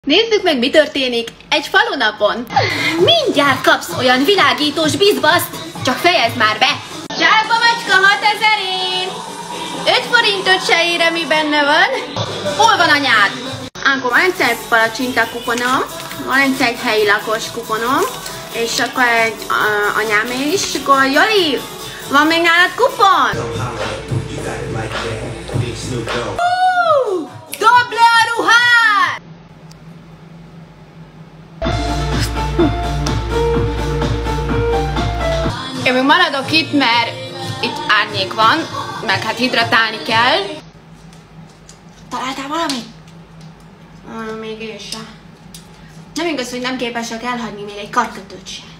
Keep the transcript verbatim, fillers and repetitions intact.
Nézzük meg, mi történik egy falunapon. Mindjárt kapsz olyan világítós bizbaszt, csak fejezd már be. Zsákba macska hatezerén! öt forintot se ér, mi benne van. Hol van anyád? Ánkor, van egyszer egy palacsinta kuponom, van egyszer egy helyi lakos kuponom, és akkor egy uh, anyámé is, és akkor Joli, van még nálad kupon? Uh, dobd le a ruhát! Én még maradok itt, mert itt árnyék van, meg hát hidratálni kell. Találtál valamit? Ah, még én sem. Nem igaz, hogy nem képesek elhagyni még egy karkötőt sem.